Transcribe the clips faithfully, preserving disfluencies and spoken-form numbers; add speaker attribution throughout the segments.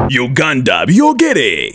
Speaker 1: Uganda byogere.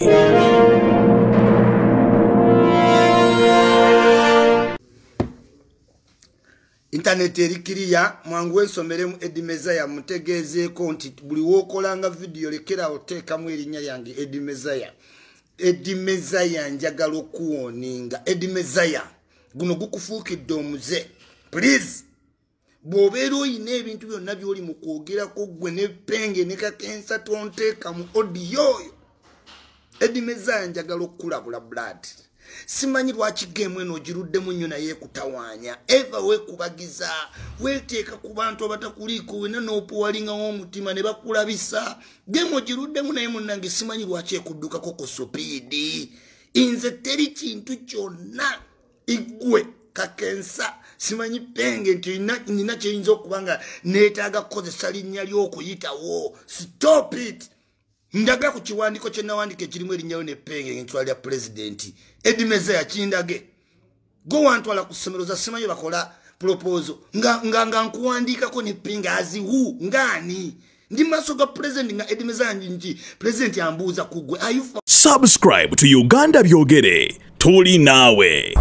Speaker 2: Internet erikiriya mwangu ensomere Edimeza ya mutegeze konti buli wokolanga video lekera oteka mu erinnya yange Edimeza ya Edimeza ya njagala okuwoninga Edimeza ya guno gukufuukidde omuze please bw'obeera oyina ebintu byonna by'oli mu kwogerako gwe ne penge ne kakensa tonteeka mu audio oyo Edimeza ya njagala okukulabula blood simanyi lwaki game eno ogiruddemu nnyo naye kutawaanya eva weekubagiza weeteeka ku bantu abatakuliiko wena n'opuwalingawo omutima ne bakulabisa game ogiruddemu naye munnange simanyi lwaki ekuddukako ku supiidi nze teri kintu kyonna igwe kakensa simanyi penge nti nina kyeyinza okuba nga neetaaga kukozesa linnya ly'okuyitawo stop it ndaga ku kiwandiko kye nawandika ekirimu erinnya ne penge ntwalira president Edimeza ya kindage go wantwala ku ssomero za simanyi bakola proposal nga nga nga nkuwandikako ne penge aziwu ngani ndi maso ga president nga Edimeza nji president ambuuza kugwe are you
Speaker 1: Subscribe to Uganda byogere tuli nawe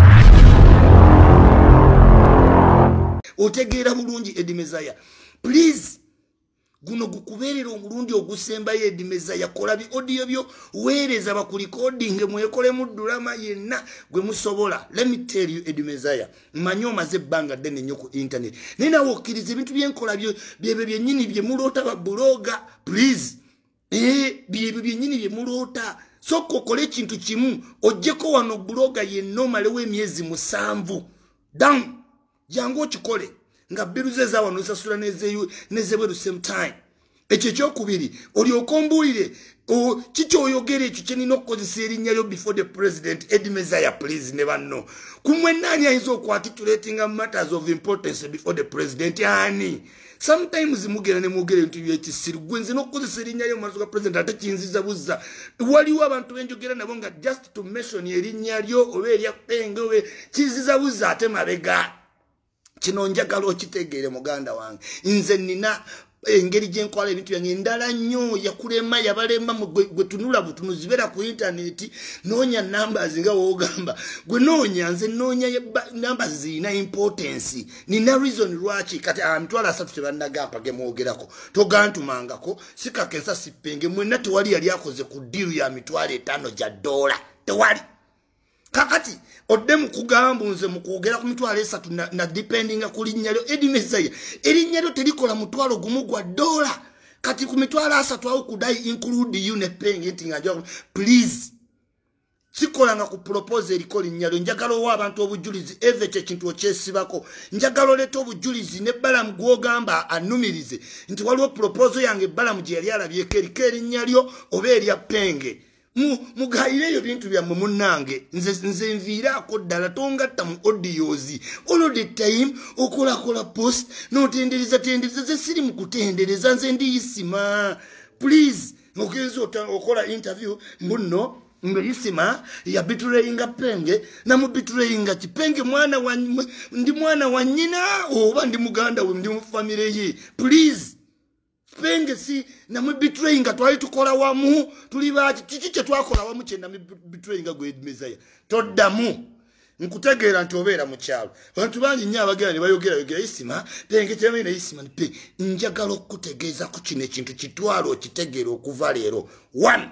Speaker 2: otegeera bulungi Edimeza ya please guno gukubeerera omulundi ogusembayo Edimeza yakola bi audio byo weereza bakulicording mwekolemu ddulama yenna gwe musobola let me tell you Edimeza ya manyo maze banga ddene nnyo ku internet nina wokkiriza ebintu byenkola byo byebe byennyini bye muloota ba bloga please eh byebe byennyini bye muloota so kokole ekintu kimu ojjeko wano bloga yenna omalewo emyezi musanvu down jangu okikole nga biruze za wano sasula nezeyo nezebwe same time ekyo kyokubiri oli okombulire o kicho oyogere ekyo kyenina okukozesa erinnya lyo before the president Edimeza ya please ne banno kumwe nani ayinza okwatitulating matters of importance before the president ani sometimes mugera ne mugere nti byekisiru gwenze n'okukozesa erinnya lyo maaso ga president ate kinziza buzza waliwo abantu benjogera nabo nga just to mention erinnya lyo oba erya penge oba kinziza buzza ate mabega kino njagala okitegeere muganda wange nze nina engeri gyenkwala ebintu byange ndala nnyo yakulema yabalema gwe tunula butunuzibera ku internet noonya numbers nga woogamba gwe noonya nze noonya numbers zirina importance nina reason lwaki kati amitwala asatu tebannagamba ge mwogerako togantumangako sikakensa sipenge mwenna tewali yali akoze ku diru ya mitwalo etaano gya dola tewali kakati odemu kugamba nze mukwogera ku mitwalo esatu na, na dependinga ku linnya lyo Edimeza ya erinnya lyo terikola mutwalo gumu gwa dola kati ku mitwalo asatu awo kudai include you ne penge nti nga njaga please sikola nga ku propose eriko linnya lyo njagala owa abantu obujulizi eve kye kintu okyesibako njagala oleeta obujulizi ne Balamu gwogamba anumirize nti waliwo proposal yange Balamu gye yali alabyeko eriko erinnya lyo oba erya penge mu mugayire bintu bya mumunange nze nze nviirako ddala tongatta mu audiozi all the time okola kola post no tendereza tendereza ze siri mu kutendereza nze ndiyisima please ogenzo okola interview mbuno ngiyisima ya bitureyinga penge na mu bitureyinga kipenge mwana wa ndi mwana wa nyina oba ndi muganda we ndi mu family ye please penge si na mu betraying twali tukola wamu tuli baaki kiki kye twakola wamu kye na mu betraying gwe Edimeza ya toddamu nkutegeera nti obeera mu kyalo abantu bangi nnyo abagera ne bayogera yogera isima penge kyamina isima pe njagala okutegeeza ku kino ekintu kitwalo okitegeera okuva leero one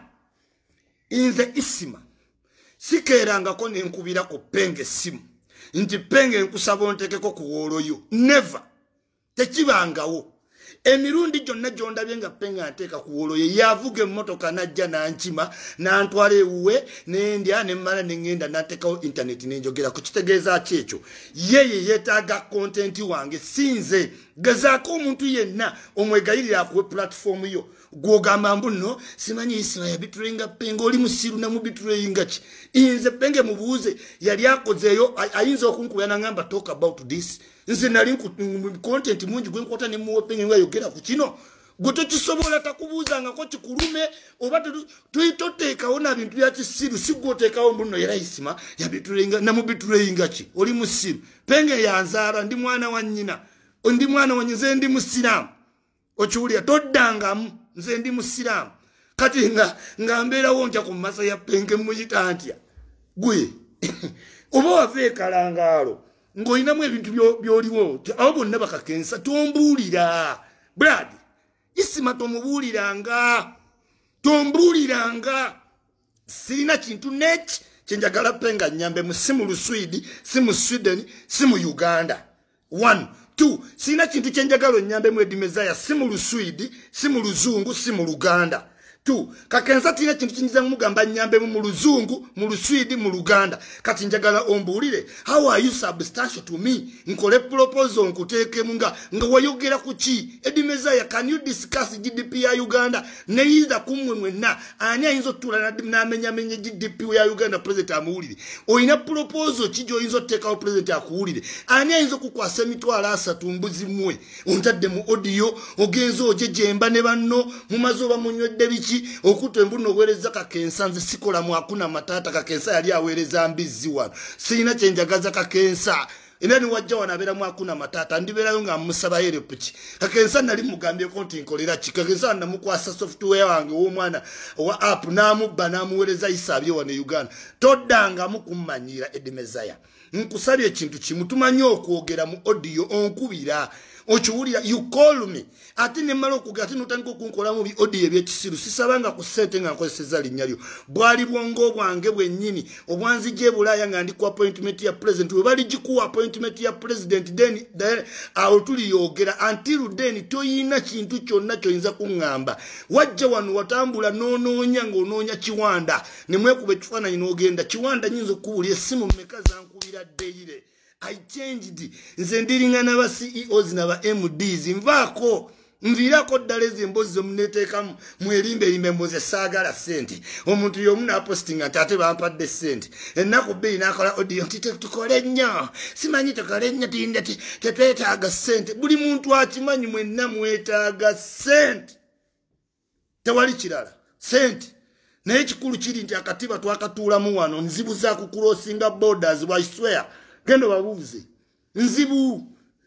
Speaker 2: inze isima sikeerangako ne nkubirako penge simu nti penge nkusaba ontekeko ku wooloyo never tekibangawo emirundi gyonna gyondabye nga penge ateeka ku woloye yavuga emmotoka najja nankima nantwala ewuwe nendya nemmala neŋŋenda nateekawo internet nenjogera ku kitegeeza ki ekyo yeye yeetaaga kontenti wange sinze gezaako omuntu yenna omwegayirira akuwe platform yo gwogamba mbuno simanyi isima ya biturenga penge oli musiru na mu biturenga ki inze penge mubuuze yali akozeeyo ayinza okunkuba nangamba talk about this nze nali content mungi gwe nkota ne muwe penge nga yogera ku kino gwe tokisobola takubuuzangako kikulume oba tuyitoteekawo na bintu bya kisiru si gwoteekawo mbuno era isima ya biturenga na mu biturenga ki oli musiru penge yanzaala ndi mwana wa nnyina ndi mwana wa nze ndi musiraamu okiwulira toddangamu nze ndi musiraamu kati nga nga mbeerawo ntya ku masa ya Penge muyita ntya gwe oba wava ekalangaalo ng'olinamu ebintu by'oliwo abo bonna bakakensa tombuulira brad isima tomubuuliranga tombuuliranga sirina kintu neki kyenjagala Penga nnyambemu si mu Luswidi si mu Sweden si mu Uganda one two sirina kintu kyenjagala nnyambemu Edimezaya si mu Luswidi si mu Luzungu si mu Luganda two kakensa tina kintu kinyiza mugamba nnyambemu mu Luzungu mu Luswidi mu Luganda kati njagala ombuulire how are you substantial to me nkole proposal nkuteekemu nga nga wayogera ku ki Edimezaya can you discuss G D P ya Uganda neyiza kumwe mwenna ani ayinza otuula n'amenyamenya G D P ya Uganda president amuwulire oyina proposal ki gy'oyinza oteekawo president akuwulire ani ayinza okukwasa emitwalo asatu mbuzi mmwe ontadde mu audio ogenza ojejemba ne banno mumaze oba munywedde biki okuto embuno owereza kakensa nze sikola mu akuna matata kakensa yali awereza mbizi wano sirina kyenjagaza kakensa era ni wajja wanabeera mu akuna matata ndibeerayo nga musaba yerepuki kakensa nali mugambye konti nkolera ki kakensa namukwasa software wange w'omwana wa app n'amubba n'amuwereza isabye wano Uganda toddanga mukummanyira Edimezaya nkusabye ekintu kimu tumanyi okwogera mu audio onkubira okiwulira you call me ate ne mmala okugera ate n'otandika okunkolamu bi audio ebyekisiru sisabanga ku ssente nga nkozeseza linnya lyo bwali bwongo bwange bwennyini obwanzija ebulaaya nga ndi ku appointment ya president we bali gikuwa appointment ya president then then awo tuliyogera until then toyina kintu kyonna kyoyinza kuŋŋamba wajja wano watambula n'onoonya ng'onoonya Kiwanda ne mwekuba ekifaananyi n'ogenda Kiwanda nyinza okuwulya essimu mmeka zankubira ddeyire I changed nze ndiringa n'aba C E Os n'aba M Ds nvaako nviirako ddala ezo emboozi zomuneteeka mwerimbe erimbe mboze saagala ssente omuntu y'omu n'apostinga nti ate bampadde ssente ennaku bbiri n'akola audio nti tukole nnyo simanyi tukole nnyo tinde tetwetaaga ssente buli muntu akimanyi mwenna mwetaaga ssente tewali kirala ssente naye ekikulu kiri nti akatiba twakatuulamu wano nzibu za kukulosinga borders I swear gendo babuuze nzibu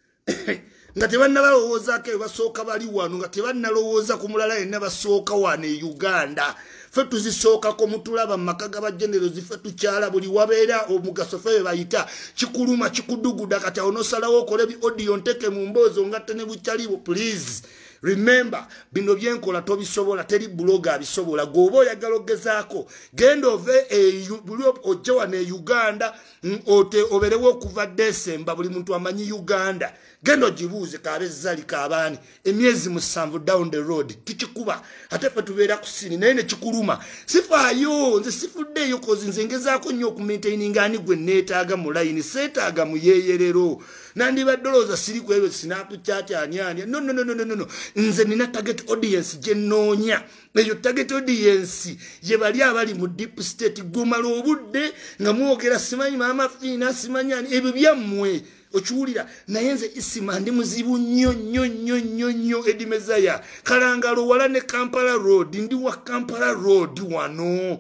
Speaker 2: nga tebannalowoozaako ebyo basooka bali wano nga tebannalowooza ku mulala yenna basooka wano e Uganda ffe tuzisookako mutulaba mu maka g'abajenero ziffe tukyala buli wabeera omugaso ffe bayita kikuluma kikuduguda kati awo nosalawo okole bi audio nteke mu mboozi ongatte ne bukyalibo please remember bino byenkola tobisobola teri bloga abisobola goba oyagala ogezaako genda ove ojja wano e Uganda ote oberewo okuva December buli muntu amanyi Uganda genda ogibuuze kaabezali kaabaani emyezi musanvu down the road tikikuba ate ffe tubeera ku sini naye ne kikuluma sifaayo nze sifuddeeyo kozi nze ngezaako nnyo okumaintaininga ani gwe neetaaga mu layini seetaaga mu yeeyerero nandibadde olowooza siri ku ebyo sinapuchat ani ani no no no no no no nze nina target audience gye nnoonya eyo target audience ye bali abali mu deep state gumala obudde nga mwogera simanyi maama fiina simanyi ani ebyo byammwe okiwulira naye nze isima ndi muzibu nnyo nnyo nnyo nnyo nnyo Edimezaya Kalangalo wala ne Kampala road ndi wa Kampala road wano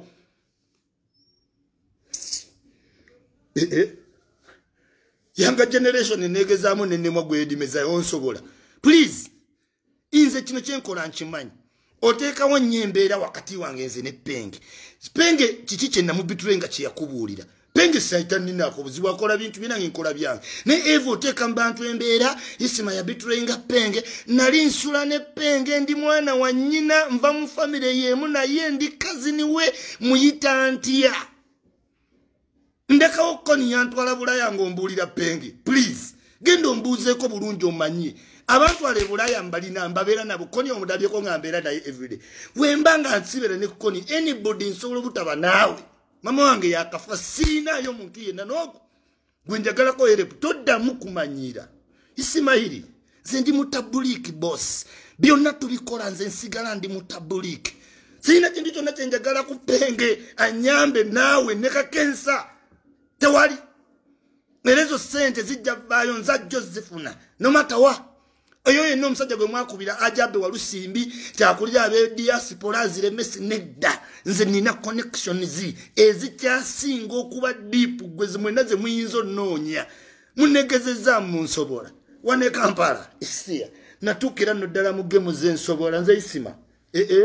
Speaker 2: eh eh younger generation negezaamu nennemwa gwe Edimezaya onsobola please inze kino kyenkola nkimanyi oteekawo nnyo embeera wakati wange nze ne Penge Penge kiki kye namubitulenga kye yakubuulira Penge saitani nako buzibu akola bintu binange nkola byange ne Evo oteeka mu bantu embeera isima ya bitulenga Penge nali nsula ne Penge ndi mwana wa nnyina nva mu famire yeemu naye ndi kazini we muyita ntya ndekawo koni yantwala bulaya ng'ombuulira Penge please genda ombuuzeeko bulungi omanyi abantu ale bulaya mbalina mbabeera nabo koni omudabyeko nga mbeera naye everyday wemba nga nsibere ne koni anybody nsobola obutaba naawe mama wange yakafa siinayo muntu yenna n'ogwo gwe njagalako erepu toddamu kumanyira Isimairi nze ndi mutabuliki boss byonna tubikola nze nsigala ndi mutabuliki siina kintu kyonna kye njagala ku Penge anyambe naawe ne kakensa tewali erezo sente zijja vaayo nzajjo zifuna no matter what oyo yenna omusajja gwe mwakubira ajabe walusimbi kyakulira abe diaspora ziremesi nedda nze nina connections ezikyasinga okuba deep gwe zimwena ze muyinza onnoonya munegezeza mu nsobola wane Kampala isia natukira no ddala mu gemu ze nsobola nze isima eh eh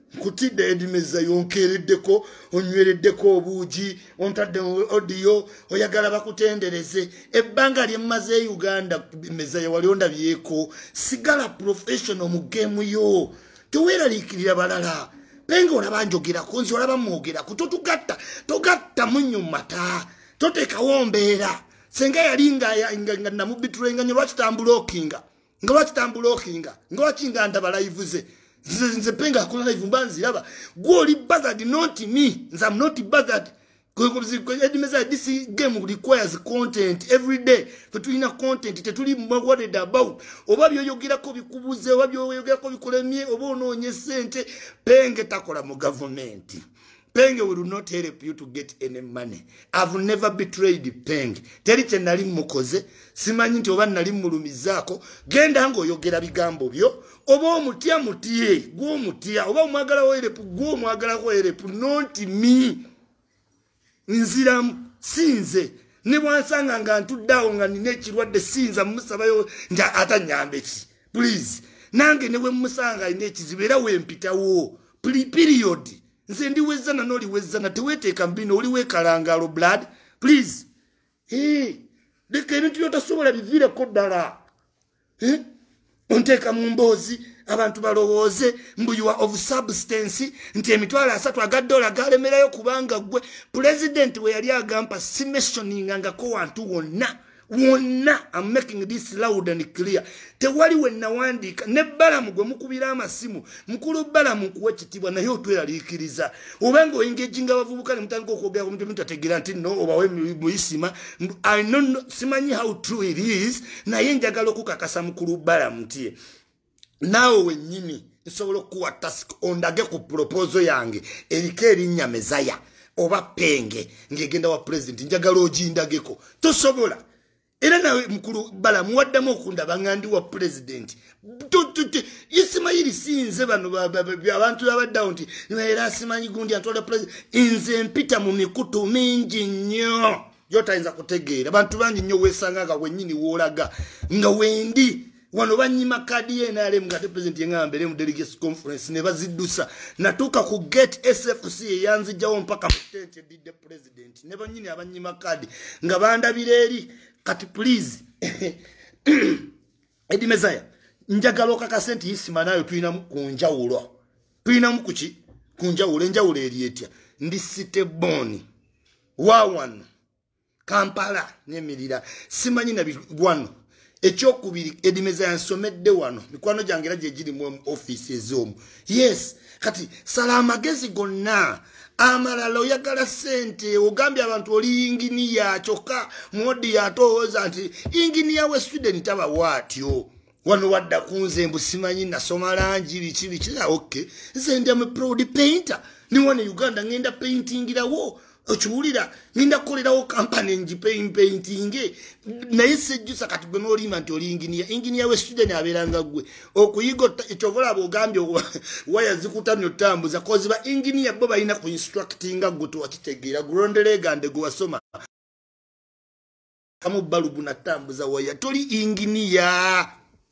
Speaker 2: Kutide Edimeza yonkereddeko onywereddeko obuugi ontadde audio oyagala bakutendereze ebbanga lyemmaze Uganda Mezaya wali ondabyeko sigala professional mu game yo teweeraliikirira balala Penga olaba njogera kunzi olaba mwogera kutotugatta togatta munyumata toteekawo mbeera senga yalinga nga namubitulenga nyo lwaki tambulookinga nga lwaki tambulookinga nga lwaki nga ndabalayivuze nze penga akola live mbanzi yaba gwoli bothered not me nze I'm not bothered Edimeza this game requires content every day tetulina content tetuli worried about oba byoyogerako bikubuze oba byoyogerako bikulemye oba onoonye sente penge takola mu government Penge will not help you to get any money. I've never betrayed Penge. Teri kye nali mukoze, simanyi nti oba nali mulumizako, genda ngo yogera bigambo byo, oba omutya mutiye, gwo omutya, oba omwagala werepu, gwo omwagala werepu, not me. Nzira sinze, ne bwansanga nga ntuddawo nga nina ekirwadde sinza musabayo nja atanyambe ki. Please, nange ne bwe musanga ine ekizibu era wempitawo. Period. Nze ndi wezana noli wezana teweteeka mbino oli wekalangalo blood please hey deke ebintu byotasobola biviireko ddala eh onteeka mu mboozi abantu balowooze mbu you are of substance nti emitwalo asatu aga dola galemerayo kubanga gwe president we yali agampa simessioningangako wantu wonna wonna I'm making this loud and clear tewali we nawandika ne balamu gwe mukubira amasimu mukulu balamu kuwe kitibwa naye otweraliikiriza obango engaging abavubuka ne mutandika okwogera ku muntu ategeera nti no obawe muyisima I know simanyi how true it is naye njagala okukakasa mukulu balamu nti nawe wennyini nsobola okuwa task ondage ku proposal yange eriko erinnya Mezaya oba Penge ngegenda wa president njagala ogindageko tosobola era nawe mukulu bala muwaddamu okundaba ngandi wa president tututi Isimayiri sinze bano abantu abaddawo nti era simanyi gundi antola president inze mpita mu mikutu mingi nnyo yotayinza kutegeera bantu bangi nnyo weesanga nga wennyini woolaga nga wendi wano banyima kadi ye N R M nga te president yengambere mu delegates conference ne baziddusa natuka ku get S F C eyanzijawo mpaka mutente didde president ne banyini abanyima kadi nga bandabira eri kati please Edi Mezaya njagala okakasa nti Isima nayo tulinamu kunjawulo tulinamu kuki kunjawulo enjawulo eri etya ndi Siteboni wawano Kampala nemirira simanyi na wano ekyokubiri Edi Mezaya nsomedde wano mikwano gyange era gye giri mu office ez'omu yes kati sala amagezi gonna amalala oyagala sente ogambye abantu oli inginiya kyokka modi yatooza nti inginiya we student taba watyo wano wadda kunze mbu simanyi nasoma langi biki biki okay nze ndi am a proud painter ni wane Uganda ngenda paintingirawo okiwulira ngenda kukolerawo kampani nji painting naye sejjusa kati gwe n'olima nti oli inginiya inginiya we student abeeranga gwe okuyiga ekyovola bw'ogambye waya zikutamya otambuza kozi ba inginiya bo balina ku instructinga gwe tewakitegeera guronderegande gwe wasoma kamu balubu natambuza waya toli inginiya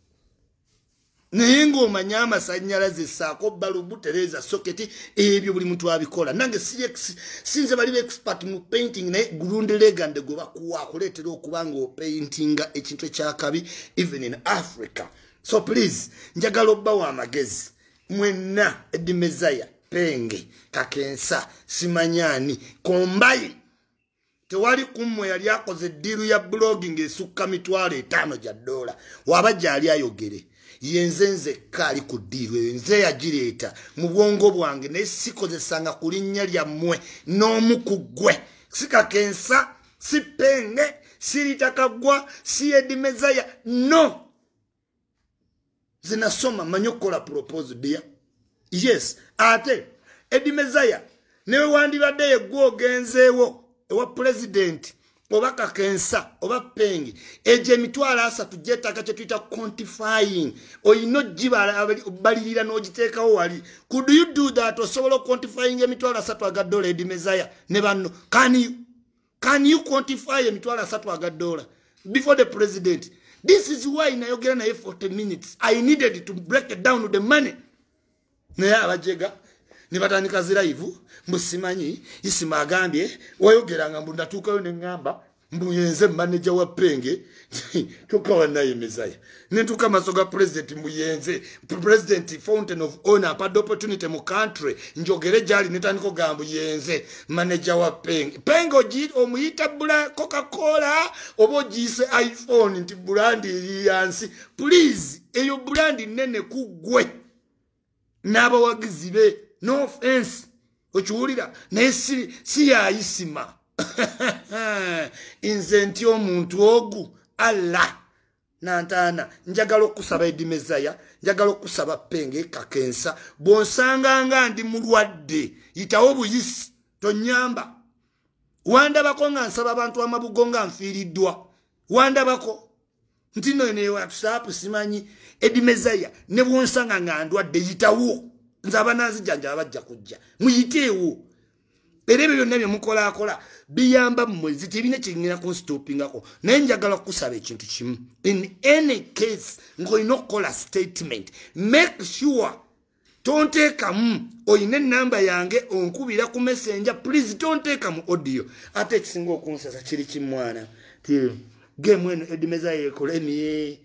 Speaker 2: naye ng'omanya amasannyalaze essaako balubu tereza soketi ebyo buli muntu abikola nange sinze bali expert mu painting naye gurunderegande gwe bakuwa akuleetera okuba ng'opaintinga ekintu ekyakabi even in Africa so please njagala obbawo amagezi mwenna Edi Mezaya Penge Kakensa simanyani Kombayi tewali kummwe yali akoze ddiiru ya blogging esukka mitwalo etaano gya dola waba gyali ayogere yenze nze kali ku ddiiru eyo nze yagireeta mu bwongo bwange naye sikozesanga ku linnya lyammwe n'omu ku ggwe si Kakensa si Penge si Litakagwa si Edi Mezaya no zinasoma manyi okukola propose dia yes ate Edi Mezaya newe wandibadde yeggwe ogenzeewo ewa president oba Kakensa oba Penge eje emitwalo asatu gyetaaga kye tuyita quantifying oyina ogibalirira n'ogiteekawo wali could you do that osobola quantifying emitwalo asatu aga dola Edi Mezaya ne banno can you can you quantify emitwalo asatu aga dola before the president this is why nayogera naye forty minutes I needed to break it down the money naye abajega ne batandika ziraivu musimanyi isima agambye wayogeranga mbu ndatuukayo ne ngamba mbu yenze manager wa Penge tukawa naye Mezaya nentuka masoga president muyenze president fountain of honor pa opportunity mu country njogere jali netandiko gambo yenze manager wa Penge Penge oji omuyita bula Coca-Cola obo jise iPhone nti brand yansi please eyo brand nene kugwe naba wagizibe no offense ochuulira naye si si yayisima inze nti omuntu ogu Allah nantana njagala okusaba Eddie Mezaya njagala okusaba Penge kakensa bonsanga nga ndi mulwadde yitawo buyisi tonyamba wandabako nga nsaba abantu amabugo nga nfiiriddwa wandabako nti no ne WhatsApp simanyi Eddie Mezaya ne bonsanga nga ndwadde yitawo nzaba nazijanja abajja kujja muyiteewo erebe byonna bye mukola akola biyamba mmwezi tebine kinyina ku stoppingako naye njagala kusaba ekintu kimu in any case ng'olina okukola statement make sure tontekamu oyina enamba yange onkubira ku messenger please tontekamu audio ate ekisinga okunsasa kiri kimwana ti game eno Eddie Mezaya yekolemiye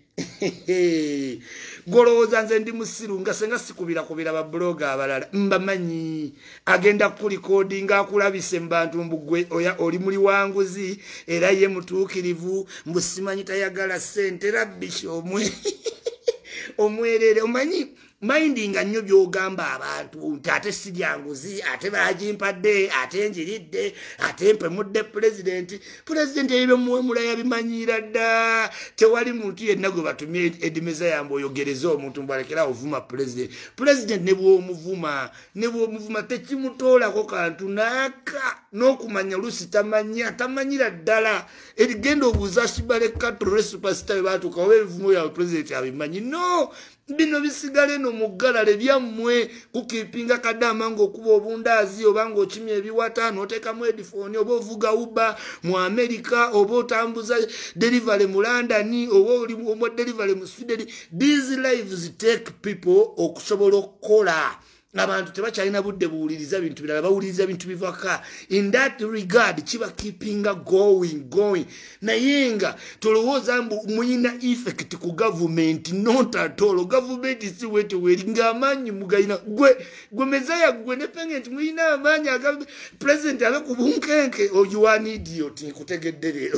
Speaker 2: golowooza nze ndi musiru nga senga sikubira kubira ba blogger abalala mbamanyi agenda ku recording akulabise mbantu mbugwe oya oli muli wanguzi era ye mutuukirivu mbusimanyi tayagala sente rabbish omwe omwerere omanyi minding nnyo byogamba abantu ate siryanguzi ate bagimpadde ate njiridde ate mpemudde president president ebyo muwe mulaya bimanyira dda tewali muntu yenna gwe batumye Eddie Mezaya mboyogereza omuntu mbalekera ovuma president president ne bw'omuvuma ne bw'omuvuma tekimutoolako kantu naaka n'okumanya lusi tamanya tamanyira ddala erigenda obuuza Shibale Katore superstar batuuka oba ebivumo ya president abimanyi no bino bisigale no mugalale byammwe kukipinga kadama ng'okuba obundaazi oba ng'okimya ebiwata n'oteekamu headphone oba ovuga Uber mu America oba otambuza delivery mu London oba oli mu delivery mu Sweden. These lives take people okusobola okukola abantu tebakyalina budde buwuliriza bintu birala bawuliriza bintu bivaka in that regard kiba keepinga going going naye nga tolowooza mbu muyina effect ku government not at all government si wete weri ng'amaanyi mugayina gwe gwe Mezaya gwe ne Penge nti muyina amaanyi aga president abe ku bunkenke oh you are an idiot nkutegedde leero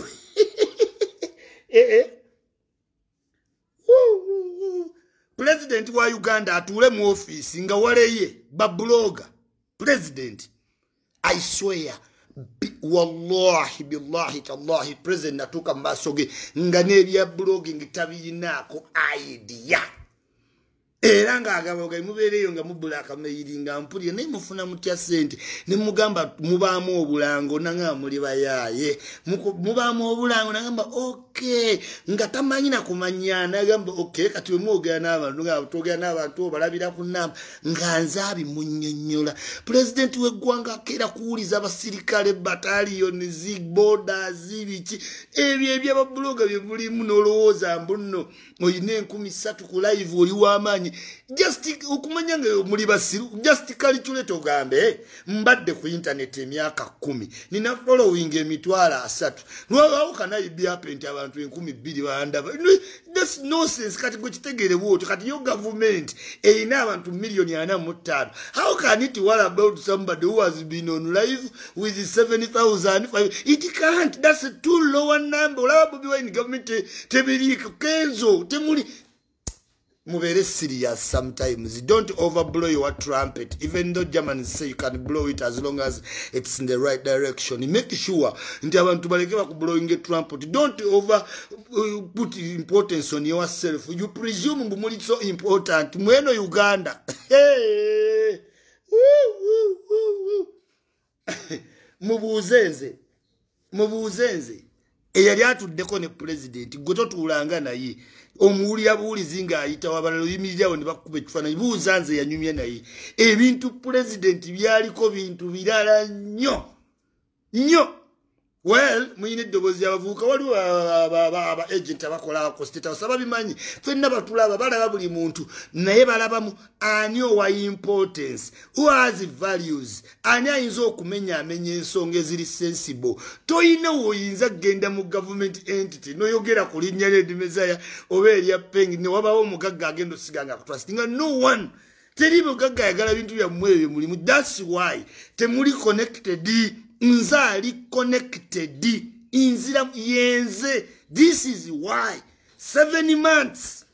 Speaker 2: eh eh President wa Uganda atule mu office nga waleye ba blogger president I swear wallahi billahi tallahi president natuka masoge nga nebya blogging tabiyinako idea era nga agaboga mubereyo nga mubulaka meyiringa mpulye ne mufuna mutya sente ne mugamba mubamu obulango nanga muli bayaye mubamu obulango nagamba okay nga tamanyina kumanyana nagamba okay kati mwoga n'abantu nga togera n'abantu balabira ku namba nga nzabi munnyonnyola president w'eggwanga kera kuwuliza abasirikale battalion zig borders zibiki ebyo ebyo ababloga bye mulimu n'olowooza mbuno oyina enkumi ssatu ku live oli w'amaanyi just ukumanya nga muli basiru just calculate ogambe mbadde ku internet emyaka kumi nina following emitwala asatu lwawo kana ibya penti abantu enkumi bbiri bandaba that's nonsense kati gwe kitegere woto kati yo government eina abantu million ana mu ttaano how can it worry about somebody who has been on live with seventy thousand it can't that's a too low a number olaba Bobi Wine government tebiri kenzo temuli mubere serious sometimes. Don't overblow your trumpet. Even though Germans say you can blow it as long as it's in the right direction. Make sure nti abantu balekeba ku blowing a trumpet. Don't over uh, put importance on yourself. You presume mbu muli so important. Mweno Uganda. Hey. Mubuzenze. Mubuzenze. Eyali atuddeko ne president goto tulanga naye omuwuli abuulizi nga ayita wabalalo yimirirawo ne bakuba ekifaananyi buuza nze yanyumye naye ebintu president byaliko bintu birala nnyo nnyo well muyine eddobozi abavubuka waliwo aba agent abakola ku state house ababimanyi fenna batulaba balaba buli muntu naye balabamu ani owa importance who has values ani ayinza okumenya amenya ensonga eziri sensible toyina woyinza kgenda mu government entity noyogera ku linnya ly'Eddie Mezaya oba erya Peng ne wabawo omugagga agenda osiganga akutrustinga no one teri mugagga ayagala bintu byammwe ebyo mulimu that's why temuli connected nzali connected inzira yenze this is why seven months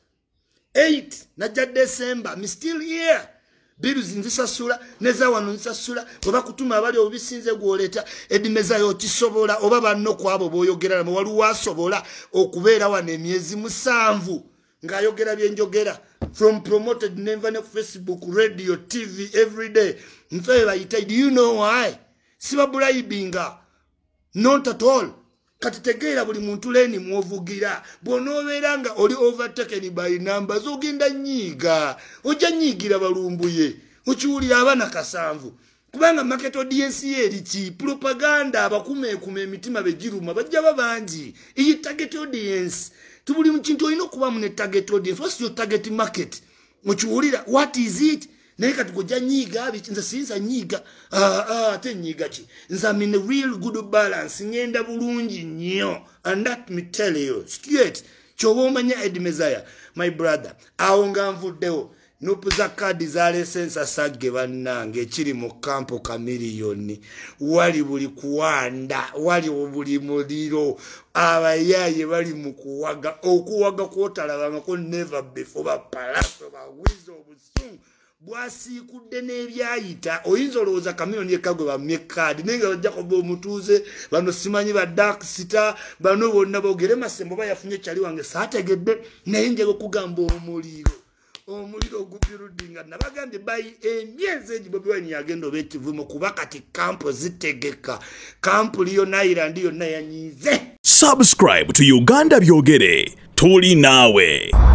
Speaker 2: eight najja December I'm still here biru zinzisasula neza wano nzisasula oba kutuma abali obisinze gwoleta Eddie Mezaya okisobola oba banno kwabo boyogera mu wali wasobola okubeera wana emyezi musanvu ngayogera byenjogera from promoted never ne Facebook radio T V every day mfe bayita do you know why siba bribinga not at all katitegeera buli muntu leni mwovugira bonoberanga oli overtaken by numbers ogenda nyiga oja nyigira balumbuye ukiwulira abana kasanvu kubanga market audience eri ki propaganda abakume kume emitima bejiruma bajja babanji iyi target audience tubuli mkintu olina okuba mu target audience what's your target market ukiwulira what is it naye katugoja nyiga abikinza sinza nyiga ah ah te nyiga ki nza in a real good balance ngenda bulungi nnyo and that me tell you straight chobo omanya Eddie Mezaya my brother aonga nvuddewo nupuza kadi za license asage bannange kiri mu kampo ka miliyoni wali buli kuwanda wali buli muliro abayaye bali mu kuwaga okuwaga kwotalabanga ko never before ba palaso ba wizo obusungu bwasi kudde n'ebyayita oyinza olowooza kamiliyoni ekagwe bammye kadi naye nga bajja kuba omutuuze bano simanyi ba dark star bano bonna boogere Masembo bayafunye kyali wange saategedde naye njagala okugamba omuliro omuliro ogubirudinga nabagambye bayi emyezi egi Bobi Wine yagenda oba ekivumo kuba kati kampo zitegeka kampu liyo Island yonna yanyize.
Speaker 1: Subscribe to Uganda Byogere. Tuli nawe.